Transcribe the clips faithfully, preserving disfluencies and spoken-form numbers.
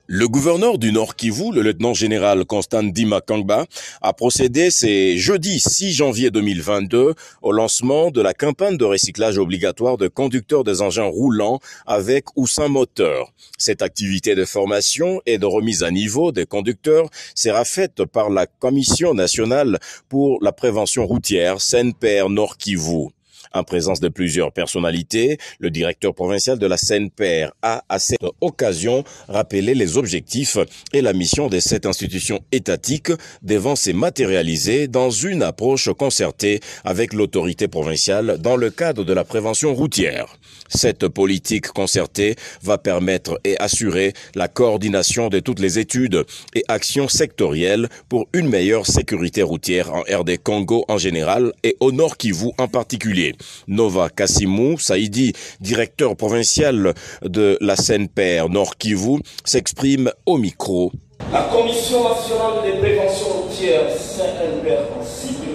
Le gouverneur du Nord Kivu, le lieutenant-général Constant Ndima Kangba, a procédé ce jeudi six janvier deux mille vingt-deux au lancement de la campagne de recyclage obligatoire de conducteurs des engins roulants avec ou sans moteur. Cette activité de formation et de remise à niveau des conducteurs sera faite par la Commission nationale pour la prévention routière C N P R Nord Kivu. En présence de plusieurs personnalités, le directeur provincial de la C N P R a à cette occasion rappelé les objectifs et la mission de cette institution étatique devant se matérialiser dans une approche concertée avec l'autorité provinciale dans le cadre de la prévention routière. Cette politique concertée va permettre et assurer la coordination de toutes les études et actions sectorielles pour une meilleure sécurité routière en R D Congo en général et au Nord Kivu en particulier. Nova Kassimou Saïdi, directeur provincial de la C N P R Nord Kivu, s'exprime au micro. La Commission nationale de prévention routière C N P R en cible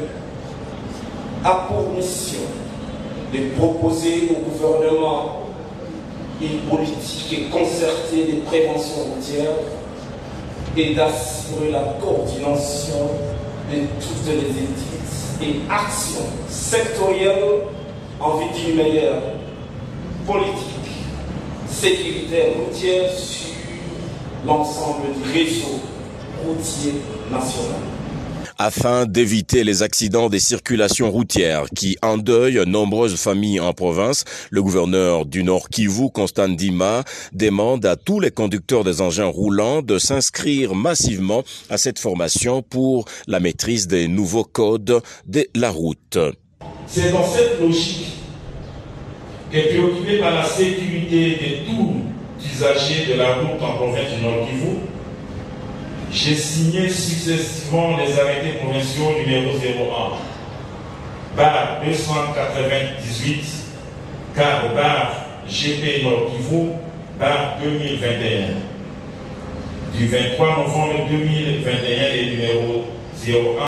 a pour mission de proposer au gouvernement une politique concertée de prévention routière et d'assurer la coordination de toutes les études et actions sectorielles en vue d'une meilleure politique sécuritaire routière sur l'ensemble du réseau routier national. Afin d'éviter les accidents des circulations routières qui endeuillent nombreuses familles en province, le gouverneur du Nord Kivu, Constant Ndima, demande à tous les conducteurs des engins roulants de s'inscrire massivement à cette formation pour la maîtrise des nouveaux codes de la route. C'est dans cette logique qu'est préoccupé par la sécurité de tous les usagers de la route en province du Nord Kivu, j'ai signé successivement les arrêtés provinciaux numéro zéro un, barre deux cent quatre-vingt-dix-huit, car barre G P Nord Kivu, barre deux mille vingt et un, du vingt-trois novembre deux mille vingt et un et numéro zéro un.